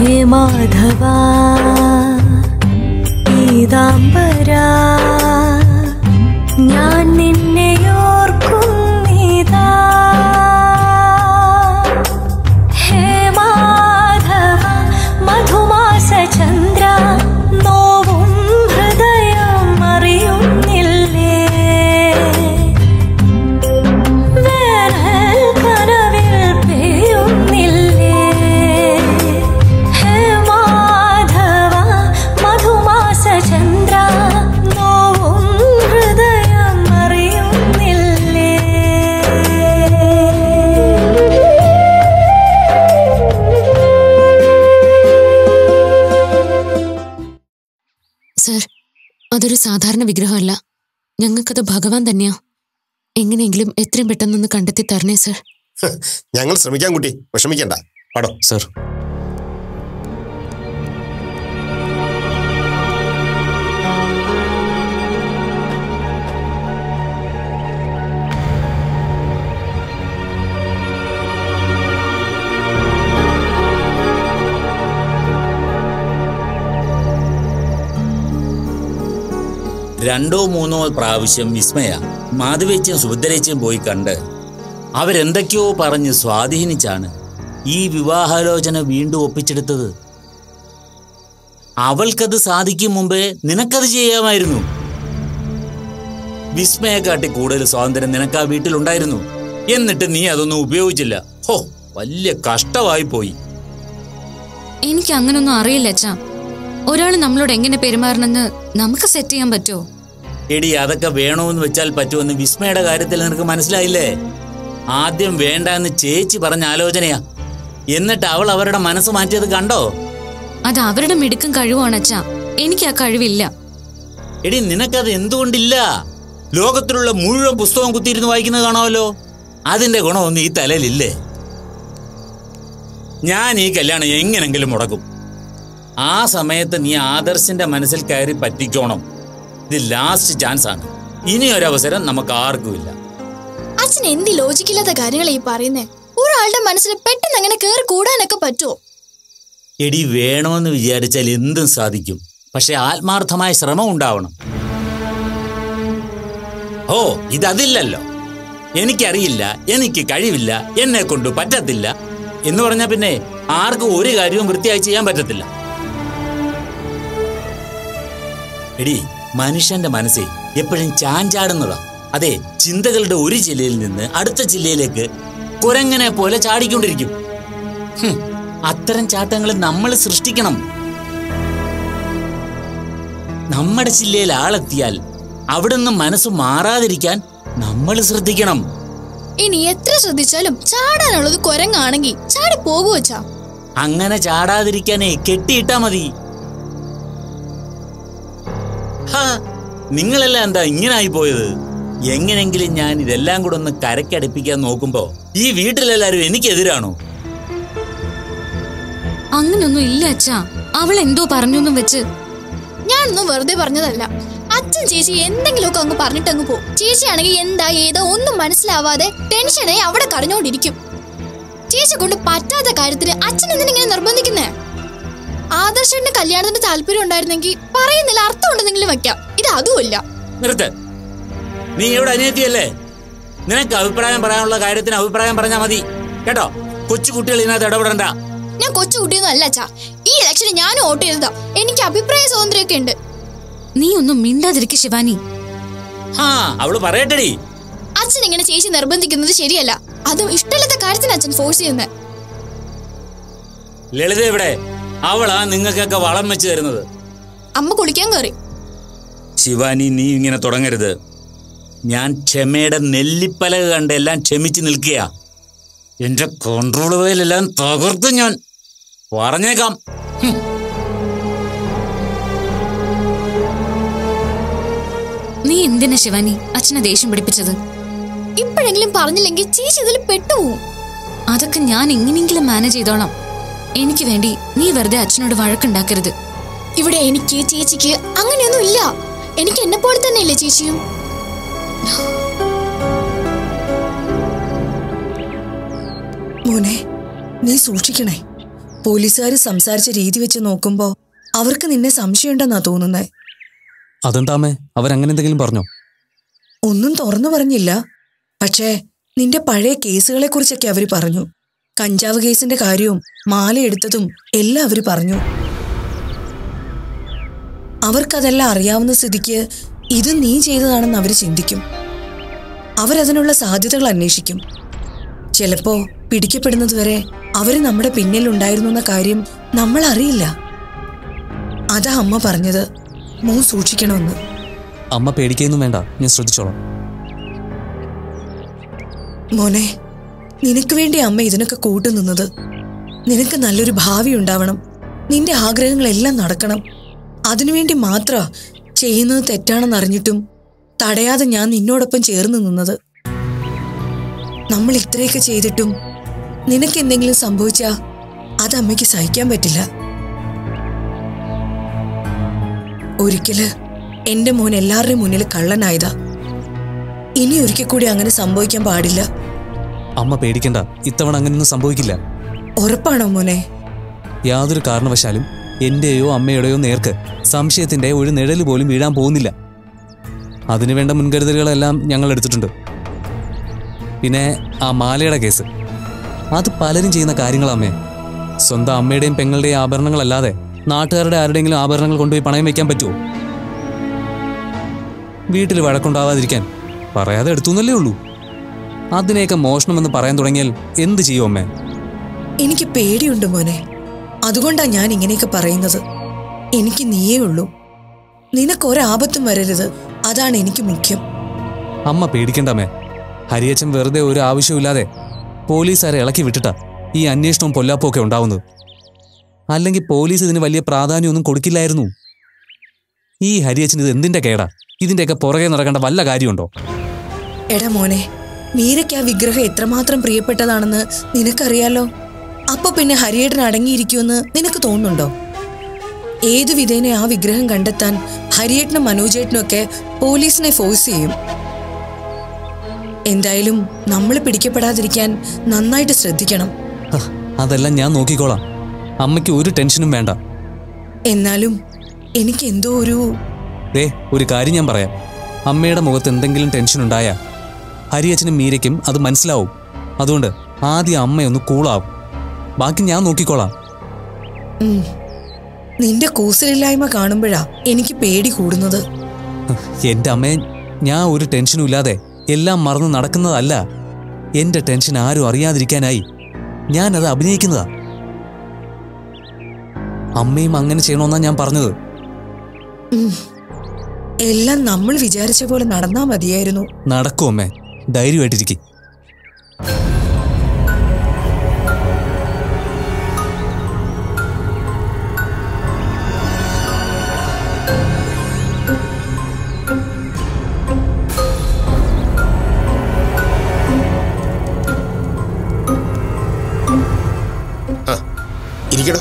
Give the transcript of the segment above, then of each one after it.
മാധവാ പീതാംബരാ ഞാൻ നിന്നെ ഓർക്കുന്നിതാ. ഹേ മാധവ മധുമാസ ചന്ദ്ര നോവും ഹൃദയം അറിയുന്നില്ലേ. വേനൽ കനവിൽ പെയ്യുന്നില്ലേ. ഹേ മാധവ മധുമാസ ചന്ദ്ര നോവും ഹൃദയം അറിയുന്നില്ലേ. സർ, അതൊരു സാധാരണ വിഗ്രഹമല്ല. ഞങ്ങൾക്കത് ഭഗവാൻ തന്നെയാ. എങ്ങനെയെങ്കിലും എത്രയും പെട്ടെന്നൊന്ന് കണ്ടെത്തി തരണേ സർ. ഞങ്ങൾ ശ്രമിക്കാൻ കുട്ടി, വിഷമിക്കണ്ട. പാടോ സർ. രണ്ടോ മൂന്നോ പ്രാവശ്യം വിസ്മയ മാധവേച്ചയും സുഭദ്രേച്ചയും പോയി കണ്ട് അവരെന്തൊക്കെയോ പറഞ്ഞ് സ്വാധീനിച്ചാണ് ഈ വിവാഹാലോചന വീണ്ടും ഒപ്പിച്ചെടുത്തത്. അവൾക്കത് സാധിക്കും മുമ്പേ നിനക്കത് ചെയ്യാമായിരുന്നു. വിസ്മയെക്കാട്ടി കൂടുതൽ സ്വാതന്ത്ര്യം നിനക്ക് ആ വീട്ടിലുണ്ടായിരുന്നു. എന്നിട്ട് നീ അതൊന്നും ഉപയോഗിച്ചില്ല. ഹോ, വലിയ കഷ്ടമായി പോയി. എനിക്ക് അങ്ങനൊന്നും അറിയില്ല അച്ഛാ. ഒരാൾ നമ്മളോട് എങ്ങനെ പെരുമാറണമെന്ന് നമുക്ക് സെറ്റ് ചെയ്യാൻ പറ്റുമോ? എടി, അതൊക്കെ വേണമെന്ന് വെച്ചാൽ പറ്റുമെന്ന് വിസ്മയുടെ കാര്യത്തിൽ നിനക്ക് മനസ്സിലായില്ലേ? ആദ്യം വേണ്ട എന്ന് ചേച്ചി പറഞ്ഞ ആലോചനയാ. എന്നിട്ട് അവൾ അവരുടെ മനസ്സ് മാറ്റിയത് കണ്ടോ? അത് അവരുടെ മിടുക്കും കഴിവാണ് അച്ഛാ. എനിക്ക് ആ കഴിവില്ല. എടി, നിനക്കത് എന്തുകൊണ്ടില്ല? ലോകത്തിലുള്ള മുഴുവൻ പുസ്തകം കുത്തിയിരുന്ന് വായിക്കുന്നത് കാണാമല്ലോ. അതിന്റെ ഗുണമൊന്നും ഈ തലയിലില്ലേ? ഞാൻ ഈ കല്യാണം എങ്ങനെങ്കിലും മുടക്കും. ആ സമയത്ത് നീ ആദർശിന്റെ മനസ്സിൽ കയറി പറ്റിക്കോണം. ഇത് ലാസ്റ്റ് ചാൻസ് ആണ്. ഇനിയൊരവസരം നമുക്ക് ആർക്കുമില്ല. അച്ഛൻ എന്ത് ലോജിക്കില്ലാത്ത കാര്യങ്ങൾ ഈ പറയുന്നേ? ഒരാളുടെ മനസ്സിൽ പെട്ടെന്ന് അങ്ങനെ കയറി കൂടാനൊക്കെ പറ്റുമോ? എടി, വേണമെന്ന് വിചാരിച്ചാൽ എന്തും സാധിക്കും. പക്ഷെ ആത്മാർത്ഥമായ ശ്രമം ഉണ്ടാവണം. ഓ, ഇതതില്ലല്ലോ. എനിക്കറിയില്ല, എനിക്ക് കഴിവില്ല, എന്നെ കൊണ്ട് പറ്റത്തില്ല എന്ന് പറഞ്ഞാൽ പിന്നെ ആർക്കും ഒരു കാര്യവും വൃത്തിയായി ചെയ്യാൻ പറ്റത്തില്ല. എടി, മനുഷ്യന്റെ മനസ്സേ എപ്പോഴും ചാഞ്ചാടുന്നതാ. അതെ, ചിന്തകളുടെ ഒരു ജില്ലയിൽ നിന്ന് അടുത്ത ജില്ലയിലേക്ക് കുരങ്ങനെ പോലെ ചാടിക്കൊണ്ടിരിക്കും. അത്തരം ചാട്ടങ്ങൾ നമ്മൾ സൃഷ്ടിക്കണം. നമ്മുടെ ജില്ലയിൽ ആളെത്തിയാൽ അവിടുന്ന് മനസ്സ് മാറാതിരിക്കാൻ നമ്മൾ ശ്രദ്ധിക്കണം. ഇനി എത്ര ശ്രദ്ധിച്ചാലും ചാടാനുള്ളത് കുരങ്ങാണെങ്കിൽ ചാടി പോകുവച്ചാ. അങ്ങനെ ചാടാതിരിക്കാനേ കെട്ടിയിട്ടാ മതി. നിങ്ങളെല്ലാം എന്താ ഇങ്ങനായി പോയത്? എങ്ങനെങ്കിലും ഞാൻ ഇതെല്ലാം കൂടെ ഒന്ന് കരക്കടുപ്പിക്കാൻ നോക്കുമ്പോ ഈ വീട്ടിലെല്ലാരും എനിക്കെതിരാണോ? അങ്ങനൊന്നും ഇല്ല അച്ഛാ. അവൾ എന്തോ പറഞ്ഞൊന്നും വെച്ച്. ഞാനൊന്നും വെറുതെ പറഞ്ഞതല്ല. അച്ഛൻ ചേച്ചി എന്തെങ്കിലുമൊക്കെ അങ്ങ് പറഞ്ഞിട്ടങ്ങ് പോകും. ചേച്ചിയാണെങ്കിൽ എന്താ ഏതോ ഒന്നും മനസ്സിലാവാതെ ടെൻഷനായി അവിടെ കരഞ്ഞോണ്ടിരിക്കും. ചേച്ചി കൊണ്ട് പറ്റാത്ത കാര്യത്തിന് അച്ഛൻ എന്തിനിങ്ങനെ നിർബന്ധിക്കുന്നേ? ആദർശന്റെ കല്യാണത്തിന് താല്പര്യം ഉണ്ടായിരുന്നെങ്കിൽ പറയുന്നില്ല, അർത്ഥം ഉണ്ടെന്നെങ്കിലും വെക്കാം. ഇത് അതുമില്ല. നിർത്ത്. നീ ഇവിടെ അനിയത്തിയല്ലേ? നിനക്ക് അഭിപ്രായം പറയാനുള്ള കാര്യത്തിന് അഭിപ്രായം പറഞ്ഞാൽ മതി കേട്ടോ. കൊച്ചു കുട്ടികൾ ഇതിനകത്ത് ഇടപെടണ്ട. ഞാൻ കൊച്ചു കുട്ടിയൊന്നും അല്ല അച്ഛാ. ഈ ഇലക്ഷന് ഞാനും വോട്ട് ചെയ്തതാ. എനിക്ക് അഭിപ്രായ സ്വാതന്ത്ര്യമൊക്കെ ഉണ്ട്. നീ ഒന്നും മിണ്ടാതിരിക്കും ശിവാനി. അവള് പറയട്ടെടി. അച്ഛൻ ഇങ്ങനെ ചേച്ചി നിർബന്ധിക്കുന്നത് ശരിയല്ല. അതും ഇഷ്ടമില്ലാത്ത കാര്യത്തിന് അച്ഛൻ ഫോഴ്സ് ചെയ്യുന്നത്. ലളിത എവിടെ? അവളാ നിങ്ങൾക്കൊക്കെ വളം വെച്ച് തരുന്നത്. അമ്മ കുളിക്കാൻ കയറി. ശിവാനി, നീ ഇങ്ങനെ തുടങ്ങരുത്. ഞാൻ ക്ഷമയുടെ നെല്ലിപ്പലക കണ്ട് എല്ലാം ക്ഷമിച്ച് നിൽക്കുക. എന്റെ കൺട്രോൾ വയലെല്ലാം തകർത്ത് ഞാൻ പറഞ്ഞേക്കാം. നീ എന്തിനാ ശിവാനി അച്ഛനെ ദേഷ്യം പിടിപ്പിച്ചത്? ഇപ്പോഴെങ്കിലും പറഞ്ഞില്ലെങ്കിൽ ചേച്ചി ഇതിൽ പെട്ടുപോകും. അതൊക്കെ ഞാൻ എങ്ങനെയെങ്കിലും മാനേജ് ചെയ്തോളാം. എനിക്ക് വേണ്ടി നീ വെറുതെ അച്ഛനോട് വഴക്കുണ്ടാക്കരുത്. ഇവിടെ എനിക്ക് ചേച്ചിക്ക് അങ്ങനെയൊന്നും ഇല്ല. എനിക്ക് എന്നെ പോലെ തന്നെയല്ലേ ചേച്ചിയും. മോനെ, നീ സൂക്ഷിക്കണേ. പോലീസുകാർ സംസാരിച്ച രീതി വെച്ച് നോക്കുമ്പോ അവർക്ക് നിന്നെ സംശയമുണ്ടെന്നാ തോന്നുന്നേ. അതെന്താമേ, അവരങ്ങനെ എന്തെങ്കിലും പറഞ്ഞോ? ഒന്നും തുറന്നു പറഞ്ഞില്ല. പക്ഷേ നിന്റെ പഴയ കേസുകളെ കുറിച്ചൊക്കെ അവര് പറഞ്ഞു. കഞ്ചാവ് കേസിന്റെ കാര്യവും മാല എടുത്തതും എല്ലാം അവര് പറഞ്ഞു. അവർക്കതെല്ലാം അറിയാവുന്ന സ്ഥിതിക്ക് ഇത് നീ ചെയ്തതാണെന്ന് അവര് ചിന്തിക്കും. അവരതിനുള്ള സാധ്യതകൾ അന്വേഷിക്കും. ചിലപ്പോ പിടിക്കപ്പെടുന്നതുവരെ അവര് നമ്മുടെ പിന്നിലുണ്ടായിരുന്നു എന്ന കാര്യം നമ്മൾ അറിയില്ല. അതാ അമ്മ പറഞ്ഞത്, മോൻ സൂക്ഷിക്കണമെന്ന്. അമ്മ പേടിക്കൊന്നും വേണ്ട, ഞാൻ ശ്രദ്ധിച്ചോളാം. മോനെ, നിനക്ക് വേണ്ടി അമ്മ ഇതിനൊക്കെ കൂട്ടുനിന്നത്. നിനക്ക് നല്ലൊരു ഭാവി ഉണ്ടാവണം, നിന്റെ ആഗ്രഹങ്ങളെല്ലാം നടക്കണം. അതിനുവേണ്ടി മാത്രമാ ചെയ്യുന്നത് തെറ്റാണെന്നറിഞ്ഞിട്ടും തടയാതെ ഞാൻ നിന്നോടൊപ്പം ചേർന്ന് നിന്നത്. നമ്മൾ ഇത്രയൊക്കെ ചെയ്തിട്ടും നിനക്ക് എന്തെങ്കിലും സംഭവിച്ചാ അത് അമ്മയ്ക്ക് സഹിക്കാൻ പറ്റില്ല. ഒരിക്കല് എന്റെ മോൻ എല്ലാവരുടെയും മുന്നിൽ കള്ളനായതാ. ഇനി ഒരിക്കൽ കൂടി അങ്ങനെ സംഭവിക്കാൻ പാടില്ല. അമ്മ പേടിക്കണ്ട, ഇത്തവണ അങ്ങനെയൊന്നും സംഭവിക്കില്ല. ഉറപ്പാണോ മോനെ? യാതൊരു കാരണവശാലും എന്റെയോ അമ്മയുടെയോ നേർക്ക് സംശയത്തിന്റെ ഒരു നിഴല് പോലും വീഴാൻ പോകുന്നില്ല. അതിനുവേണ്ട മുൻകരുതലുകളെല്ലാം ഞങ്ങൾ എടുത്തിട്ടുണ്ട്. പിന്നെ ആ മാലയുടെ കേസ്, അത് പലരും ചെയ്യുന്ന കാര്യങ്ങളമ്മേ. സ്വന്തം അമ്മയുടെയും പെങ്ങളുടെയും ആഭരണങ്ങളല്ലാതെ നാട്ടുകാരുടെ ആരുടെയെങ്കിലും ആഭരണങ്ങൾ കൊണ്ടുപോയി പണയം വയ്ക്കാൻ പറ്റുമോ? വീട്ടിൽ വഴക്കുണ്ടാവാതിരിക്കാൻ പറയാതെ എടുത്തുന്നല്ലേ ഉള്ളൂ. അതിനെയൊക്കെ മോഷണമെന്ന് പറയാൻ തുടങ്ങിയാൽ എന്ത് ചെയ്യും അമ്മേ? എനിക്ക് പേടിയുണ്ട് മോനെ, അതുകൊണ്ടാ ഞാൻ ഇങ്ങനെയൊക്കെ പറയുന്നത്. എനിക്ക് നീയേ ഉള്ളൂ, നിനക്കൊരാപത്തും വരരുത്, അതാണ് എനിക്ക് മുഖ്യം. അമ്മ പേടിക്കണ്ടമ്മേ. ഹരിയച്ചൻ വെറുതെ ഒരു ആവശ്യമില്ലാതെ പോലീസുകാരെ ഇളക്കി വിട്ടിട്ടാ ഈ അന്വേഷണവും പൊല്ലാപ്പവും ഒക്കെ ഉണ്ടാവുന്നത്. അല്ലെങ്കിൽ പോലീസ് ഇതിന് വലിയ പ്രാധാന്യമൊന്നും കൊടുക്കില്ലായിരുന്നു. ഈ ഹരിയച്ചൻ ഇത് എന്തിന്റെ കേടാ? ഇതിന്റെയൊക്കെ പുറകെ നടക്കേണ്ട വല്ല കാര്യമുണ്ടോ? എടാ മോനെ, മീരയ്ക്ക് ആ വിഗ്രഹം എത്രമാത്രം പ്രിയപ്പെട്ടതാണെന്ന് നിനക്കറിയാലോ. അപ്പൊ പിന്നെ ഹരിയേട്ടൻ അടങ്ങിയിരിക്കുമെന്ന് നിനക്ക് തോന്നുന്നുണ്ടോ? ഏതു വിധേന ആ വിഗ്രഹം കണ്ടെത്താൻ ഹരിയേട്ടനും മനോജേട്ടനും ഒക്കെ പോലീസിനെ ഫോഴ്സ് ചെയ്യും. എന്തായാലും നമ്മൾ പിടിക്കപ്പെടാതിരിക്കാൻ നന്നായിട്ട് ശ്രദ്ധിക്കണം. അതെല്ലാം ഞാൻ നോക്കിക്കോളാം, അമ്മയ്ക്ക് ഒരു ടെൻഷനും വേണ്ട. എന്നാലും എനിക്ക് എന്തോ ഒരു കാര്യം ഞാൻ പറയാം. അമ്മയുടെ മുഖത്ത് എന്തെങ്കിലും ടെൻഷൻ ഉണ്ടായാ ഹരിയച്ചനും മീരയ്ക്കും അത് മനസ്സിലാവും. അതുകൊണ്ട് ആദ്യം അമ്മയൊന്ന് കൂളാവും, ബാക്കി ഞാൻ നോക്കിക്കോളാം. നിന്റെ കൂസലില്ലായ്മ കാണുമ്പോഴാ എനിക്ക് പേടി കൂടുന്നത്. എന്റെ അമ്മയെ, ഞാൻ ഒരു ടെൻഷനും ഇല്ലാതെ എല്ലാം മറന്ന് നടക്കുന്നതല്ല. എന്റെ ടെൻഷൻ ആരും അറിയാതിരിക്കാനായി ഞാനത് അഭിനയിക്കുന്നതാ. അമ്മയും അങ്ങനെ ചെയ്യണമെന്നാ ഞാൻ പറഞ്ഞത്. എല്ലാം നമ്മൾ വിചാരിച്ച പോലെ നടന്നാ മതിയായിരുന്നു. നടക്കും അമ്മേ, ധൈര്യമായിട്ടിരിക്കും. ഇരിക്കടോ.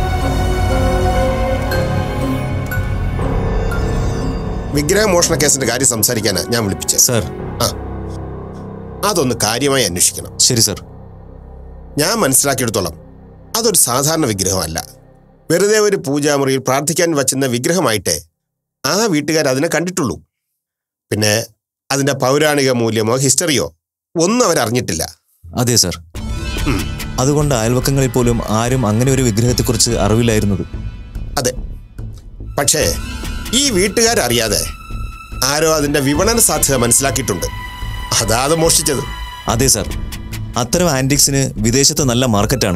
വിഗ്രഹമോഷണ കേസിന്റെ കാര്യം സംസാരിക്കാനാ ഞാൻ വിളിപ്പിച്ചത്. സാർ, അതൊന്ന് കാര്യമായി അന്വേഷിക്കണം. ശരി സാർ. ഞാൻ മനസ്സിലാക്കിയെടുത്തോളം അതൊരു സാധാരണ വിഗ്രഹമല്ല. വെറുതെ ഒരു പൂജാമുറിയിൽ പ്രാർത്ഥിക്കാൻ വച്ചുന്ന വിഗ്രഹമായിട്ടേ ആ വീട്ടുകാർ അതിനെ കണ്ടിട്ടുള്ളൂ. പിന്നെ അതിന്റെ പൗരാണിക മൂല്യമോ ഹിസ്റ്ററിയോ ഒന്നും അവരറിഞ്ഞിട്ടില്ല. അതെ സാർ. അതുകൊണ്ട് അയൽവക്കങ്ങളിൽ പോലും ആരും അങ്ങനെ ഒരു വിഗ്രഹത്തെക്കുറിച്ച് അറിവില്ലായിരുന്നത്. അതെ, പക്ഷേ ഈ വീട്ടുകാരറിയാതെ ആരോ അതിന്റെ വിപണന സാധ്യത മനസ്സിലാക്കിയിട്ടുണ്ട്. അതാ അത് മോഷ്ടിച്ചത്. അതെ സാർ, അത്തരം ആന്റിക്സിന് വിദേശത്ത് നല്ല മാർക്കറ്റാണ്.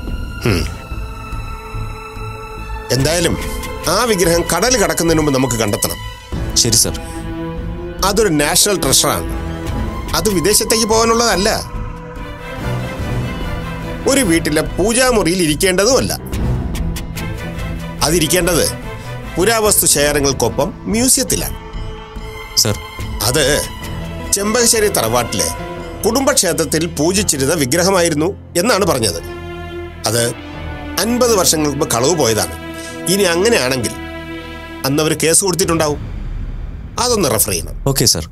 എന്തായാലും ആ വിഗ്രഹം കടൽ കടക്കുന്നതിന് മുമ്പ് നമുക്ക് കണ്ടെത്തണം. ശരി സാർ. അതൊരു നാഷണൽ ട്രഷറാണ്. അത് വിദേശത്തേക്ക് പോകാനുള്ളതല്ല. ഒരു വീട്ടിലെ പൂജാമുറിയിൽ ഇരിക്കേണ്ടതുമല്ല. അതിരിക്കേണ്ടത് പുരാവസ്തു ശേഖരങ്ങൾക്കൊപ്പം മ്യൂസിയത്തിലാണ്. സർ, അത് ചെമ്പകശ്ശേരി തറവാട്ടിലെ കുടുംബക്ഷേത്രത്തിൽ പൂജിച്ചിരുന്ന വിഗ്രഹമായിരുന്നു എന്നാണ് പറഞ്ഞത്. അത് 50 വർഷങ്ങൾക്ക് മുമ്പ് കളവ് പോയതാണ്. ഇനി അങ്ങനെയാണെങ്കിൽ അന്ന് അവർ കേസ് കൊടുത്തിട്ടുണ്ടാവും. അതൊന്ന് റെഫർ ചെയ്യണം. Okay sir.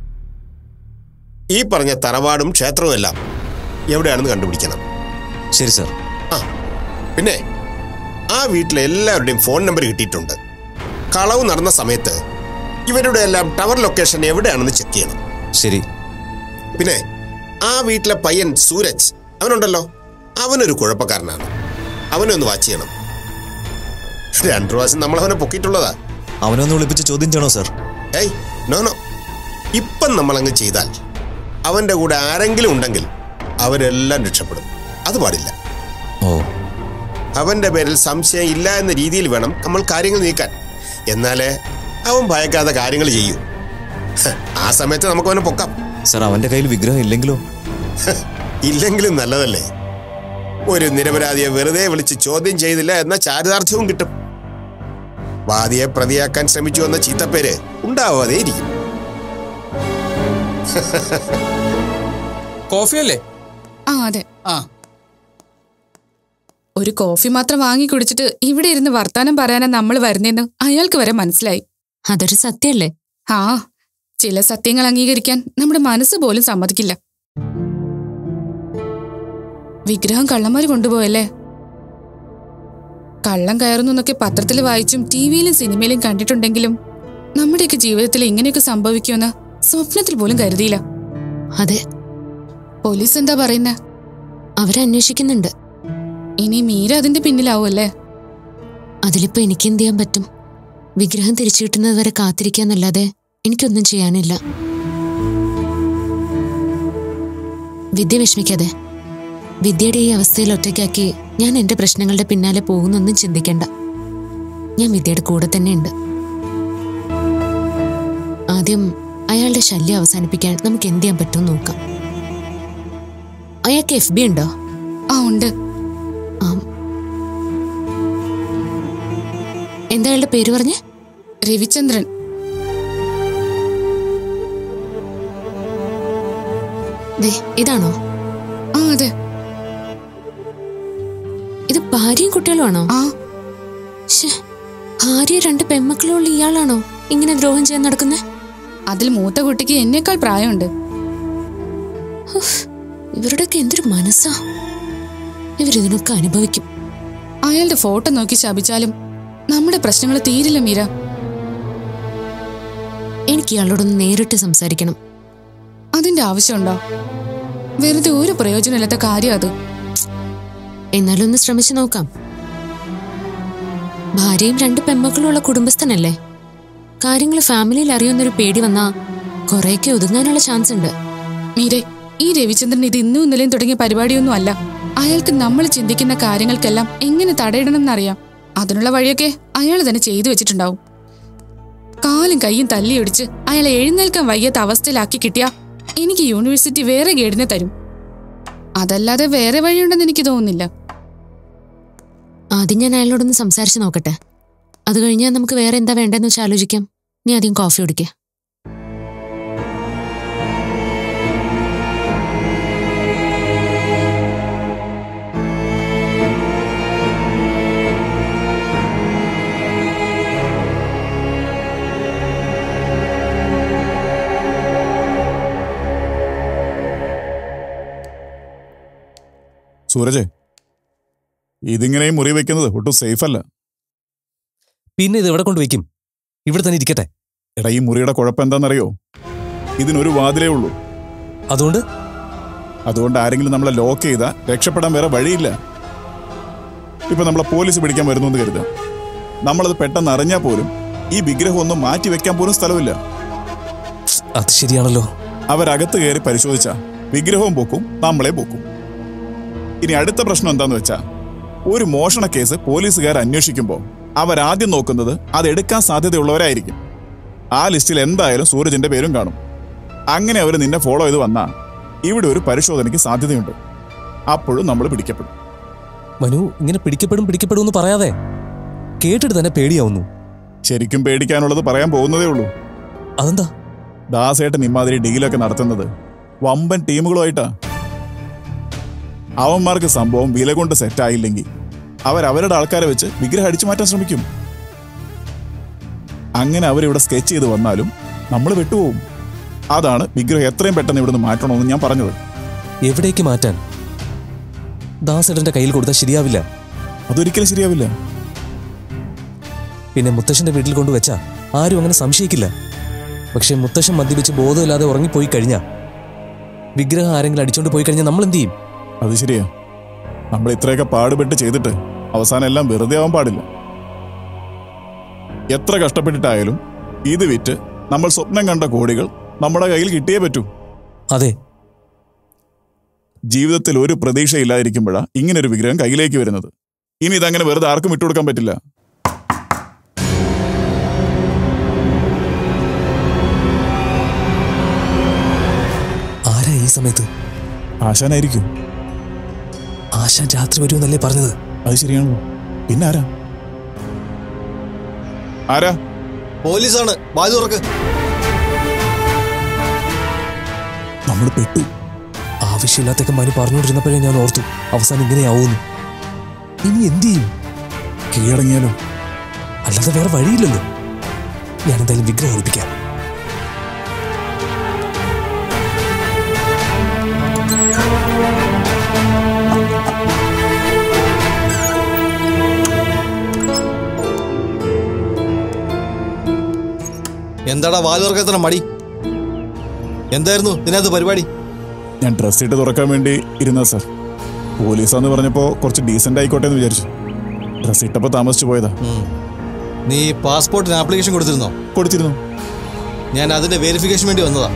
ഈ പറഞ്ഞ തറവാടും ക്ഷേത്രവും എല്ലാം എവിടെയാണെന്ന് കണ്ടുപിടിക്കണം. ശരി സർ. പിന്നെ ആ വീട്ടിലെ എല്ലാവരുടെയും ഫോൺ നമ്പർ കിട്ടിയിട്ടുണ്ട്. കളവ് നടന്ന സമയത്ത് ഇവരുടെ എല്ലാം ടവർ ലൊക്കേഷൻ എവിടെയാണെന്ന് ചെക്ക് ചെയ്യണം. ശരി. പിന്നെ ആ വീട്ടിലെ പയ്യൻ സൂരജ്, അവനുണ്ടല്ലോ, അവനൊരു കുഴപ്പക്കാരനാണ്. അവനെ ഒന്ന് വാച്ച് ചെയ്യണം. 2 പ്രാവശ്യം നമ്മളവനെ പൊക്കിയിട്ടുള്ളതാ. അവനൊന്ന് വിളിപ്പിച്ച് ചോദ്യം ചെയ്യണോ സാർ? ഏയ് നോ. ഇപ്പം നമ്മളങ്ങ് ചെയ്താൽ അവൻ്റെ കൂടെ ആരെങ്കിലും ഉണ്ടെങ്കിൽ അവരെല്ലാം രക്ഷപ്പെടും. അത് പാടില്ല. ഓ, അവൻ്റെ പേരിൽ സംശയം ഇല്ല എന്ന രീതിയിൽ വേണം നമ്മൾ കാര്യങ്ങൾ നീക്കാൻ. എന്നാലേ അവൻ ഭയക്കാതെ കാര്യങ്ങൾ ചെയ്യൂ. ആ സമയത്ത് നമുക്ക് അവനെ പൊക്കാം. സാർ, അവന്റെ കയ്യിൽ വിഗ്രഹം ഇല്ലെങ്കിലോ? ഇല്ലെങ്കിലും നല്ലതല്ലേ. ഒരു നിരപരാധിയെ വെറുതെ വിളിച്ച് ചോദ്യം ചെയ്തില്ല എന്ന ചാരിതാർത്ഥ്യവും കിട്ടും. വാദിയെ പ്രതിയാക്കാൻ ശ്രമിച്ചു എന്ന ചീത്തപ്പേര് ഉണ്ടാവാതെ ഇരിക്കും. കോഫി അല്ലേ? ആ അതെ. ഒരു കോഫി മാത്രം വാങ്ങി കുടിച്ചിട്ട് ഇവിടെ ഇരുന്ന് വർത്താനം പറയാനാ നമ്മൾ വരുന്നേന്ന് അയാൾക്ക് വരെ മനസ്സിലായി. അതൊരു സത്യല്ലേ? ആ, ചില സത്യങ്ങൾ അംഗീകരിക്കാൻ നമ്മുടെ മനസ്സ് പോലും സമ്മതിക്കില്ല. വിഗ്രഹം കള്ളന്മാര് കൊണ്ടുപോയല്ലേ? കള്ളം കയറുന്നു എന്നൊക്കെ പത്രത്തിൽ വായിച്ചും ടിവിയിലും സിനിമയിലും കണ്ടിട്ടുണ്ടെങ്കിലും നമ്മുടെയൊക്കെ ജീവിതത്തിൽ ഇങ്ങനെയൊക്കെ സംഭവിക്കുമെന്ന് സ്വപ്നത്തിൽ പോലും കരുതിയില്ല. അതെ. പോലീസ് എന്താ പറയുന്നേ? അവരന്വേഷിക്കുന്നുണ്ട്. ഇനി മീര അതിന്റെ പിന്നിലാവുമല്ലേ? അതിലിപ്പോ എനിക്കെന്ത് ചെയ്യാൻ പറ്റും? വിഗ്രഹം തിരിച്ചു കിട്ടുന്നത് വരെ കാത്തിരിക്കാന്നല്ലാതെ എനിക്കൊന്നും ചെയ്യാനില്ല. വിദ്യ വിഷമിക്കാതെ. വിദ്യയുടെ ഈ അവസ്ഥയിൽ ഒറ്റയ്ക്കാക്കി ഞാൻ എന്റെ പ്രശ്നങ്ങളുടെ പിന്നാലെ പോകുന്നൊന്നും ചിന്തിക്കണ്ട. ഞാൻ വിദ്യയുടെ കൂടെ തന്നെയുണ്ട്. ആദ്യം അയാളുടെ ശല്യം അവസാനിപ്പിക്കാൻ നമുക്ക് എന്ത് ചെയ്യാൻ പറ്റും നോക്കാം. അയാൾക്ക് FB ഉണ്ടോ? ആ ഉണ്ട്. എന്താ അയാളുടെ പേര് പറഞ്ഞേ? രവിചന്ദ്രൻ. ഇതാണോ? ആ അതെ. ഇത് ഭാര്യയും കുട്ടികളുമാണോ? ആ. ഭാര്യ 2 പെൺമക്കളുള്ള ഇയാളാണോ ഇങ്ങനെ ദ്രോഹം ചെയ്യാൻ നടക്കുന്നേ? അതിൽ മൂത്ത കുട്ടിക്ക് എന്നേക്കാൾ പ്രായമുണ്ട്. ഇവരുടെയൊക്കെ എന്തൊരു മനസ്സാ. ഇവരിതിനൊക്കെ അനുഭവിക്കും. അയാളുടെ ഫോട്ടോ നോക്കി ശപിച്ചാലും നമ്മുടെ പ്രശ്നങ്ങൾ തീരില്ല മീര. എനിക്ക് ഇയാളോടൊന്ന് നേരിട്ട് സംസാരിക്കണം. അതിന്റെ ആവശ്യമുണ്ടോ? വെറുതെ ഒരു പ്രയോജനമില്ലാത്ത കാര്യം അത്. എന്നാലും ഒന്ന് ശ്രമിച്ചു നോക്കാം. ഭാര്യയും 2 പെൺമക്കളുള്ള കുടുംബസ്ഥനല്ലേ? കാര്യങ്ങൾ ഫാമിലിയിൽ അറിയുന്നൊരു പേടി വന്നാ കുറെയൊക്കെ ഒതുങ്ങാനുള്ള ചാൻസ് ഉണ്ട്. മീരെ, ഈ രവിചന്ദ്രൻ ഇത് ഇന്നും ഇന്നലെയും തുടങ്ങിയ പരിപാടിയൊന്നും അല്ല. അയാൾക്ക് നമ്മൾ ചിന്തിക്കുന്ന കാര്യങ്ങൾക്കെല്ലാം എങ്ങനെ തടയിടണം എന്നറിയാം. അതിനുള്ള വഴിയൊക്കെ അയാൾ തന്നെ ചെയ്തു വെച്ചിട്ടുണ്ടാവും. കാലും കൈയും തല്ലിയൊടിച്ച് അയാളെ എഴുന്നേൽക്കാൻ വയ്യാത്ത അവസ്ഥയിലാക്കി കിട്ടിയാ എനിക്ക് യൂണിവേഴ്സിറ്റി വേറെ ഗൈഡിനെ തരും. അതല്ലാതെ വേറെ വഴിയുണ്ടെന്ന് എനിക്ക് തോന്നുന്നില്ല. ആദ്യം ഞാൻ അയാളോടൊന്ന് സംസാരിച്ച് നോക്കട്ടെ. അത് കഴിഞ്ഞാൽ നമുക്ക് വേറെ എന്താ വേണ്ടെന്ന് വെച്ചാൽ ആലോചിക്കാം. നീ ആദ്യം കോഫി കുടിക്ക. സൂരജ്, ഇതിങ്ങനെ മുറി വെക്കുന്നത് ഒട്ടും സേഫ് അല്ല. പിന്നെ ഇത് എവിടെ കൊണ്ട് വെക്കും? ഇവിടെ തന്നെ ഇരിക്കട്ടെ. എടാ, ഈ മുറിയുടെ കുഴപ്പം എന്താണെന്നറിയോ? ഇതിനൊരു വാതിലേ ഉള്ളൂ. അതുകൊണ്ട് ആരെങ്കിലും നമ്മളെ ലോക്ക് ചെയ്താൽ രക്ഷപ്പെടാൻ വേറെ വഴിയില്ല. ഇപ്പൊ നമ്മളെ പോലീസ് പിടിക്കാൻ വരുന്നു എന്ന് കരുതാം. നമ്മളത് പെട്ടെന്ന് അറിഞ്ഞാൽ പോലും ഈ വിഗ്രഹം ഒന്നും മാറ്റി വെക്കാൻ പോലും സ്ഥലമില്ല. അത് ശരിയാണല്ലോ. അവരകത്ത് കയറി പരിശോധിച്ചാ വിഗ്രഹവും പോക്കും, നമ്മളെ പോക്കും. ഇനി അടുത്ത പ്രശ്നം എന്താന്ന് വെച്ചാ, ഒരു മോഷണ കേസ് പോലീസുകാർ അന്വേഷിക്കുമ്പോൾ അവരാദ്യം നോക്കുന്നത് അതെടുക്കാൻ സാധ്യതയുള്ളവരായിരിക്കും. ആ ലിസ്റ്റിൽ എന്തായാലും സൂരജിന്റെ പേരും കാണും. അങ്ങനെ അവർ നിന്നെ ഫോളോ ചെയ്ത് വന്നാ ഇവിടെ ഒരു പരിശോധനയ്ക്ക് സാധ്യതയുണ്ട്. അപ്പോഴും നമ്മൾ പിടിക്കപ്പെടും. മനു, ഇങ്ങനെ പിടിക്കപ്പെടും എന്ന് പറയാതെ കേട്ടിട്ട് തന്നെ പേടിയാവുന്നു. ശരിക്കും പേടിക്കാനുള്ളത് പറയാൻ പോകുന്നതേ ഉള്ളൂ. അതെന്താ? ദാസേട്ടൻ ഇമാതിരി ഡീലൊക്കെ നടത്തുന്നത് വമ്പൻ ടീമുകളുമായിട്ടാ. അവന്മാർക്ക് സംഭവം വില കൊണ്ട് സെറ്റായില്ലെങ്കിൽ അവരവരുടെ ആൾക്കാരെ വെച്ച് വിഗ്രഹം അടിച്ചു മാറ്റാൻ ശ്രമിക്കും. അങ്ങനെ അവരിവിടെ സ്കെച്ച് ചെയ്ത് വന്നാലും നമ്മൾ വിട്ടുപോകും. അതാണ് വിഗ്രഹം എത്രയും പെട്ടെന്ന് ഇവിടുന്ന് മാറ്റണമെന്ന് ഞാൻ പറഞ്ഞത്. എവിടേക്ക് മാറ്റാൻ? ദാസേട്ടന്റെ കയ്യിൽ കൊടുത്താൽ ശരിയാവില്ല. അതൊരിക്കലും ശരിയാവില്ല. പിന്നെ മുത്തശ്ശന്റെ വീട്ടിൽ കൊണ്ടുവച്ചാ ആരും അങ്ങനെ സംശയിക്കില്ല. പക്ഷെ മുത്തശ്ശൻ മദ്യപിച്ച് ബോധമില്ലാതെ ഉറങ്ങിപ്പോയി കഴിഞ്ഞാ വിഗ്രഹം ആരെങ്കിലും അടിച്ചോണ്ട് പോയി കഴിഞ്ഞാൽ നമ്മൾ എന്ത് ചെയ്യും? അത് ശരിയാ. നമ്മൾ ഇത്രയൊക്കെ പാടുപെട്ട് ചെയ്തിട്ട് അവസാനം എല്ലാം വെറുതെ ആവാൻ പാടില്ല. എത്ര കഷ്ടപ്പെട്ടിട്ടായാലും ഇത് വിറ്റ് നമ്മൾ സ്വപ്നം കണ്ട കോടികൾ നമ്മുടെ കയ്യിൽ കിട്ടിയേ പറ്റൂ. അതെ, ജീവിതത്തിൽ ഒരു പ്രതീക്ഷയില്ലാതിരിക്കുമ്പോഴാണ് ഇങ്ങനൊരു വിഗ്രഹം കയ്യിലേക്ക് വരുന്നത്. ഇനി ഇതങ്ങനെ വെറുതെ ആർക്കും വിട്ടുകൊടുക്കാൻ പറ്റില്ല. ആരാ ഈ സമയത്ത്? ആശാനായിരിക്കും. ആശാൻ രാത്രി വരുമെന്നല്ലേ പറഞ്ഞത്? അത് ശരിയാണല്ലോ. പിന്നെ ആരാ? ആരാ? പോലീസാണ്. വാതിൽ തുറക്ക്. നമ്മൾ പെട്ടു. ആവശ്യമില്ലാത്തൊക്കെ മനു പറഞ്ഞുകൊണ്ടിരുന്നപ്പോഴേ ഞാൻ ഓർത്തു അവസാനം ഇങ്ങനെയാവുന്നു. ഇനി എന്ത് ചെയ്യും? കീഴടങ്ങിയാലോ? അല്ലാതെ വേറെ വഴിയില്ലല്ലോ. ഞാനെന്തായാലും വിഗ്രഹം ഒളിപ്പിക്കാം. എന്താടാ വാതിൽ തുറക്കാൻ മടി? എന്തായിരുന്നു ഇതിനകത്ത് പരിപാടി? ഞാൻ ഡ്രസ് ഇട്ട് തുറക്കാൻ വേണ്ടി ഇരുന്ന സാർ. പോലീസാന്ന് പറഞ്ഞപ്പോ കുറച്ച് ഡീസന്റ് ആയിക്കോട്ടെ എന്ന് വിചാരിച്ചു. ഡ്രസ് ഇട്ടപ്പോ താമസിച്ചു പോയതാ. നീ പാസ്പോർട്ടിന് ആപ്ലിക്കേഷൻ കൊടുത്തിരുന്നോ? കൊടുത്തിരുന്നു. ഞാൻ അതിന്റെ വെരിഫിക്കേഷൻ വേണ്ടി വന്നതാ.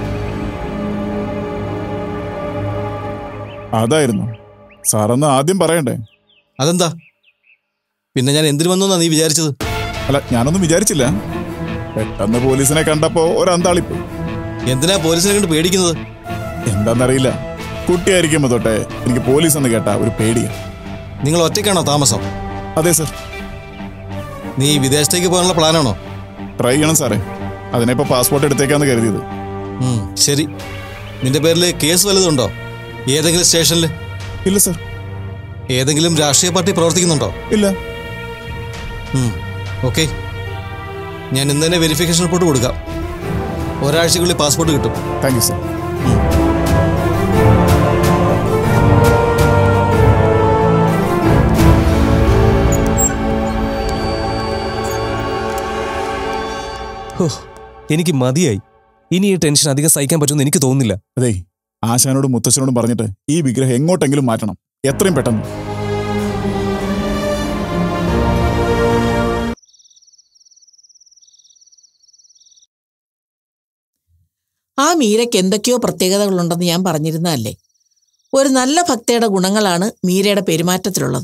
അതായിരുന്നു സാറെന്ന് ആദ്യം പറയണ്ടേ? അതെന്താ? പിന്നെ ഞാൻ എന്തിനു വന്നു നീ വിചാരിച്ചത്? അല്ല, ഞാനൊന്നും വിചാരിച്ചില്ല. പെട്ടെന്ന് പോലീസിനെ കണ്ടപ്പോ ഒരന്താളിപ്പ്. എന്തിനാ പോലീസിനെ കണ്ട് പേടിക്കുന്നത്? എന്താന്നറിയില്ല, കുട്ടിയായിരിക്കുമ്പോ തൊട്ടേ എനിക്ക് പോലീസ് എന്ന് കേട്ടാ ഒരു പേടിയാ. നിങ്ങൾ ഒറ്റയ്ക്കാണോ താമസം? അതെ സർ. നീ വിദേശത്തേക്ക് പോകാനുള്ള പ്ലാനാണോ? ട്രൈ ചെയ്യണം സാറേ. അതിനിപ്പോ പാസ്പോർട്ട് എടുത്തേക്കാന്ന് കരുതിയത്. ശരി. നിന്റെ പേരിൽ കേസ് വലുതുണ്ടോ ഏതെങ്കിലും സ്റ്റേഷനിൽ? ഇല്ല സർ. ഏതെങ്കിലും രാഷ്ട്രീയ പാർട്ടി പ്രവർത്തിക്കുന്നുണ്ടോ? ഇല്ല. ഓക്കെ, ഞാൻ ഇന്ന് തന്നെ വെരിഫിക്കേഷൻ റിപ്പോർട്ട് കൊടുക്കാം. ഒരാഴ്ചക്കുള്ളിൽ പാസ്പോർട്ട് കിട്ടും. Thank you sir. എനിക്ക് മതിയായി. ഇനി ഈ ടെൻഷൻ അധികം സഹിക്കാൻ പറ്റുമെന്ന് എനിക്ക് തോന്നുന്നില്ല. അതെ, ആശാനോടും മുത്തച്ഛനോടും പറഞ്ഞിട്ട് ഈ വിഗ്രഹം എങ്ങോട്ടെങ്കിലും മാറ്റണം, എത്രയും പെട്ടെന്ന്. ആ മീരയ്ക്ക് എന്തൊക്കെയോ പ്രത്യേകതകളുണ്ടെന്ന് ഞാൻ പറഞ്ഞിരുന്നതല്ലേ. ഒരു നല്ല ഭക്തയുടെ ഗുണങ്ങളാണ് മീരയുടെ പെരുമാറ്റത്തിലുള്ളത്.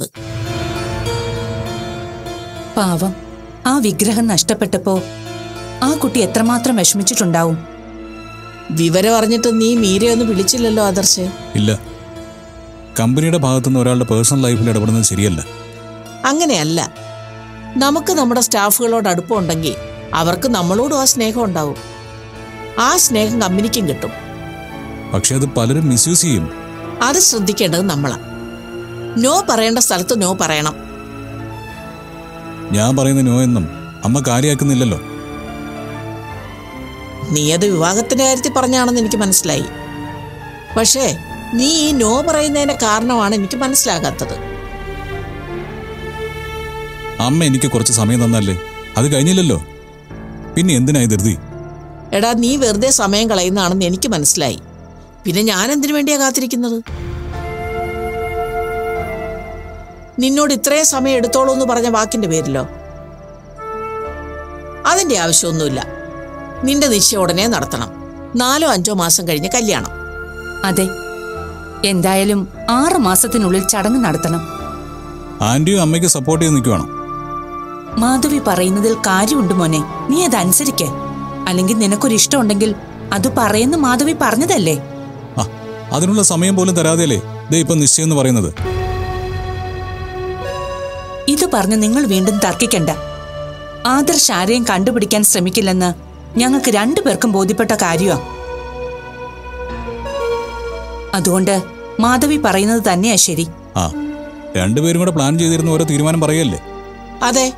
പാവം, ആ വിഗ്രഹം നഷ്ടപ്പെട്ടപ്പോ ആ കുട്ടി എത്രമാത്രം വിഷമിച്ചിട്ടുണ്ടാവും. വിവരം അറിഞ്ഞിട്ട് നീ മീരയൊന്ന് വിളിച്ചില്ലല്ലോ ആദർശ്? ഇല്ല, കമ്പനിയുടെ ഭാഗത്തുനിന്ന് ഒരാളുടെ പേഴ്സണൽ ലൈഫിൽ ഇടപെടുന്നത് ശരിയല്ല. അങ്ങനെയല്ല, നമുക്ക് നമ്മുടെ സ്റ്റാഫുകളോട് അടുപ്പമുണ്ടെങ്കിൽ അവർക്ക് നമ്മളോടും ആ സ്നേഹം ഉണ്ടാവും. ആ സ്നേഹം കമ്പനിക്കും കിട്ടും. പക്ഷെ അത് പലരും മിസ്യൂസ് ചെയ്യും. അത് ശ്രദ്ധിക്കേണ്ടത് നമ്മളാ. നോ പറയേണ്ട സ്ഥലത്ത് നോ പറയണം. ഞാൻ പറയുന്ന നോ എന്നും അമ്മ കാര്യമാക്കുന്നില്ലല്ലോ. നീ അത് വിവാഹത്തിന്റെ കാര്യത്തിൽ പറഞ്ഞാണെന്ന് എനിക്ക് മനസ്സിലായി. പക്ഷേ നീ ഈ നോ പറയുന്നതിന്റെ കാരണമാണ് എനിക്ക് മനസ്സിലാകാത്തത്. അമ്മ എനിക്ക് കുറച്ച് സമയം തന്നല്ലേ, അത് കഴിഞ്ഞില്ലല്ലോ. പിന്നെ എന്തിനായി ധൃതി? എടാ, നീ വെറുതെ സമയം കളയുന്നതാണെന്ന് എനിക്ക് മനസ്സിലായി. പിന്നെ ഞാൻ എന്തിനു വേണ്ടിയാ കാത്തിരിക്കുന്നത്? നിന്നോട് ഇത്രയും സമയം എടുത്തോളൂ എന്ന് പറഞ്ഞ വാക്കിന്റെ പേരിലോ? അതിന്റെ ആവശ്യമൊന്നുമില്ല. നിന്റെ നിശ്ചയം ഉടനെ നടത്തണം. 4-5 മാസം കഴിഞ്ഞ് കല്യാണം. അതെ, എന്തായാലും 6 മാസത്തിനുള്ളിൽ ചടങ്ങ് നടത്തണം. ആന്റിയും അമ്മയ്ക്ക് സപ്പോർട്ട് ചെയ്ത് നിൽക്കുവാണോ? മാധവി പറയുന്നതിൽ കാര്യമുണ്ട് മോനെ, നീ അതനുസരിക്കേ. അല്ലെങ്കിൽ നിനക്കൊരു ഇഷ്ടമുണ്ടെങ്കിൽ അത് പറയുന്ന മാധവി പറഞ്ഞതല്ലേ. അതിനുള്ള സമയം പോലും തരാതെയല്ലേ ദേ ഇപ്പൊ നിശ്ചയം എന്ന് പറയുന്നത്. ഇത് പറഞ്ഞ് നിങ്ങൾ വീണ്ടും തർക്കിക്കണ്ട. ആദർശ് ആരെയും കണ്ടുപിടിക്കാൻ ശ്രമിക്കില്ലെന്ന് ഞങ്ങൾക്ക് 2 പേർക്കും ബോധ്യപ്പെട്ട കാര്യമാ. അതുകൊണ്ട് മാധവി പറയുന്നത് തന്നെയാ ശരി. 2 പേരും കൂടെ പ്ലാൻ ചെയ്തിരുന്ന ഓരോ തീരുമാനം പറയല്ലേ? അതെ.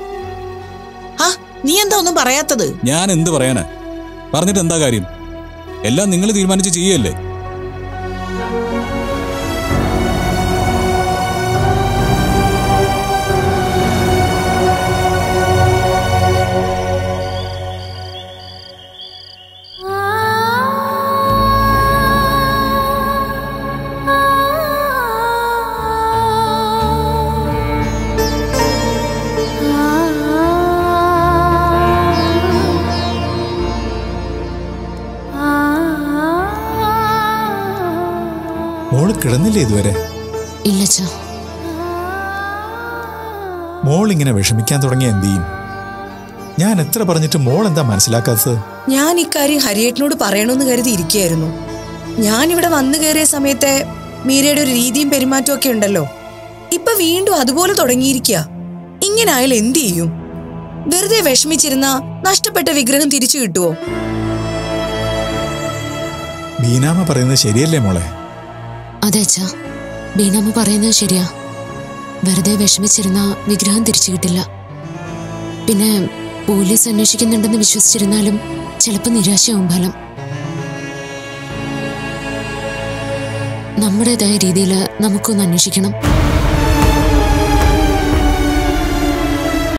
നീ എന്താ ഒന്നും പറയാത്തത്? ഞാൻ എന്ത് പറയാനാ? പറഞ്ഞിട്ട് എന്താ കാര്യം? എല്ലാം നിങ്ങൾ തീരുമാനിച്ച് ചെയ്യല്ലേ. കിടന്നില്ലേ ഇതുവരെ? ഇല്ലച്ചാ. മോൾ ഇങ്ങനെ വിഷമിക്കാൻ തുടങ്ങിയ എന്ത് ചെയ്യും? ഞാൻ എത്ര പറഞ്ഞിട്ട് മോൾ എന്താ മനസ്സിലാക്കാത്തത്? ഞാൻ ഇക്കാര്യം ഹരിയേട്ടനോട് പറയണമെന്ന് കരുതി ഇരിക്കുകയായിരുന്നു. ഞാനിവിടെ വന്നു കയറിയ സമയത്തെ മീരയുടെ ഒരു രീതിയും പെരുമാറ്റവും ഒക്കെ ഉണ്ടല്ലോ, ഇപ്പൊ വീണ്ടും അതുപോലെ തുടങ്ങിയിരിക്കുക. ഇങ്ങനെ ആയാലും എന്ത് ചെയ്യും? വെറുതെ വിഷമിച്ചിരുന്ന നഷ്ടപ്പെട്ട വിഗ്രഹം തിരിച്ചു കിട്ടുവോ? ബീനാമ പറയുന്നത് ശരിയല്ലേ മോളെ? അതെ അച്ഛാ, ബീനാമ്മ പറയുന്നത് ശരിയാ. വെറുതെ വിഷമിച്ചിരുന്ന വിഗ്രഹം തിരിച്ചു കിട്ടില്ല. പിന്നെ പോലീസ് അന്വേഷിക്കുന്നുണ്ടെന്ന് വിശ്വസിച്ചിരുന്നാലും ചിലപ്പോൾ നിരാശയാവും ഫലം. നമ്മുടേതായ രീതിയിൽ നമുക്കൊന്ന് അന്വേഷിക്കണം.